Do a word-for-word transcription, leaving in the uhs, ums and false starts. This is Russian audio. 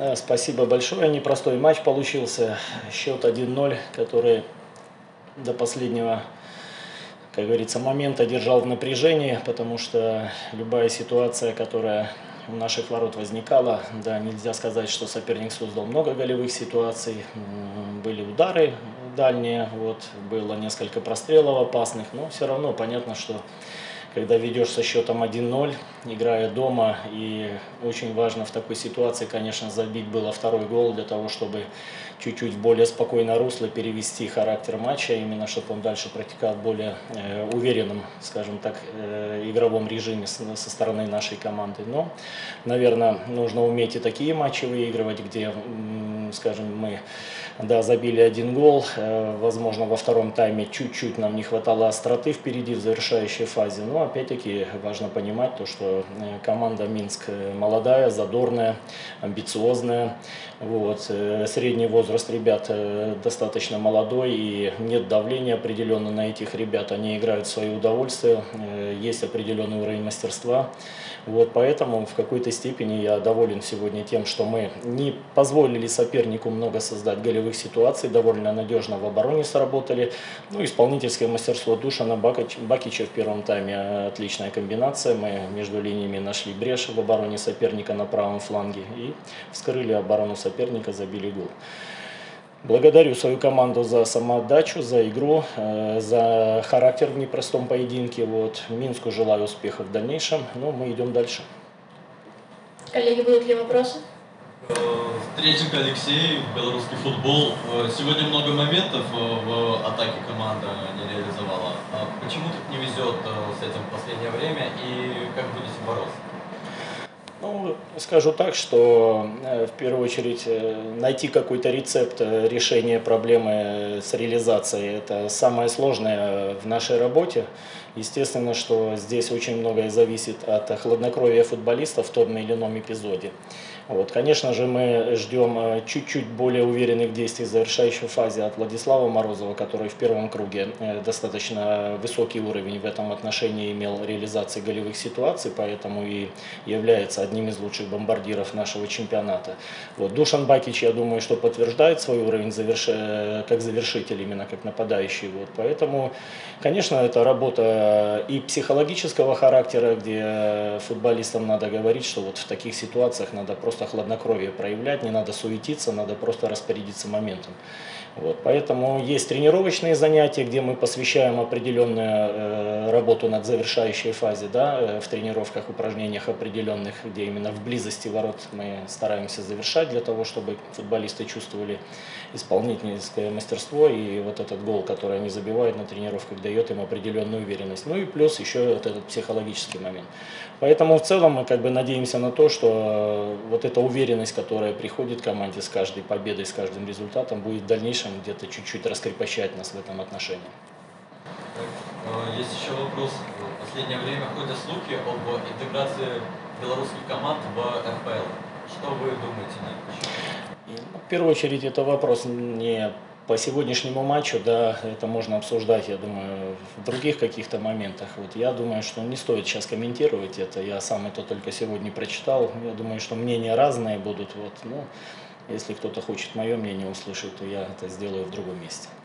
Э, Спасибо большое. Непростой матч получился. Счет один ноль, который до последнего, как говорится, момента держал в напряжении, потому что любая ситуация, которая у наших ворот возникала, да, нельзя сказать, что соперник создал много голевых ситуаций. М, Были удары дальние, вот, было несколько прострелов опасных, но все равно понятно, что когда ведешь со счетом один ноль, играя дома, и очень важно в такой ситуации, конечно, забить было второй гол для того, чтобы чуть-чуть в более спокойное русло перевести характер матча, именно чтобы он дальше протекал в более э, уверенном, скажем так, э, игровом режиме с, со стороны нашей команды. Но, наверное, нужно уметь и такие матчи выигрывать, где, м, скажем, мы да, забили один гол, э, возможно, во втором тайме чуть-чуть нам не хватало остроты впереди в завершающей фазе, но опять-таки важно понимать то, что э, команда Минск молодая, задорная, амбициозная, вот, э, средний возраст ребят э, достаточно молодой, и нет давления определенно на этих ребят, они играют в свое удовольствие, э, есть определенный уровень мастерства, вот, поэтому в какой-то степени я доволен сегодня тем, что мы не позволили сопернику много создать голевых ситуаций, довольно надежно в обороне сработали. Ну, исполнительское мастерство Душана Бакича в первом тайме, отличная комбинация. Мы между линиями нашли брешь в обороне соперника на правом фланге и вскрыли оборону соперника, забили гол. Благодарю свою команду за самоотдачу, за игру, э, за характер в непростом поединке. Вот. Минску желаю успехов в дальнейшем, но мы идем дальше. Коллеги, будут ли вопросы? Треченко Алексей, белорусский футбол. Сегодня много моментов в атаке команда не реализовала. Почему так не везет с этим в последнее время и как будете бороться? Ну, скажу так, что э, в первую очередь э, найти какой-то рецепт э, решения проблемы с реализацией – это самое сложное в нашей работе. Естественно, что здесь очень многое зависит от хладнокровия футболистов в том или ином эпизоде. Вот, конечно же, мы ждем э, чуть-чуть более уверенных действий в завершающей фазе от Владислава Морозова, который в первом круге э, достаточно высокий уровень в этом отношении имел реализации голевых ситуаций, поэтому и является одним из лучших бомбардиров нашего чемпионата. Вот, Душан Бакич, я думаю, что подтверждает свой уровень заверш... как завершитель, именно как нападающий. Вот, поэтому, конечно, это работа и психологического характера, где футболистам надо говорить, что вот в таких ситуациях надо просто хладнокровие проявлять, не надо суетиться, надо просто распорядиться моментом. Вот, поэтому есть тренировочные занятия, где мы посвящаем определенную э, работу над завершающей фазе, да, э, в тренировках, упражнениях определенных, где именно в близости ворот мы стараемся завершать для того, чтобы футболисты чувствовали исполнительское мастерство, и вот этот гол, который они забивают на тренировках, дает им определенную уверенность. Ну и плюс еще вот этот психологический момент. Поэтому в целом мы как бы надеемся на то, что вот эта уверенность, которая приходит к команде с каждой победой, с каждым результатом, будет в дальнейшем где-то чуть-чуть раскрепощать нас в этом отношении. Есть еще вопрос. В последнее время ходят слухи об интеграции белорусских команд в эр пэ эл. Что вы думаете на это? В первую очередь это вопрос не по сегодняшнему матчу, да, это можно обсуждать, я думаю, в других каких-то моментах. Вот я думаю, что не стоит сейчас комментировать это, я сам это только сегодня прочитал. Я думаю, что мнения разные будут. Вот, ну, если кто-то хочет мое мнение услышать, то я это сделаю в другом месте.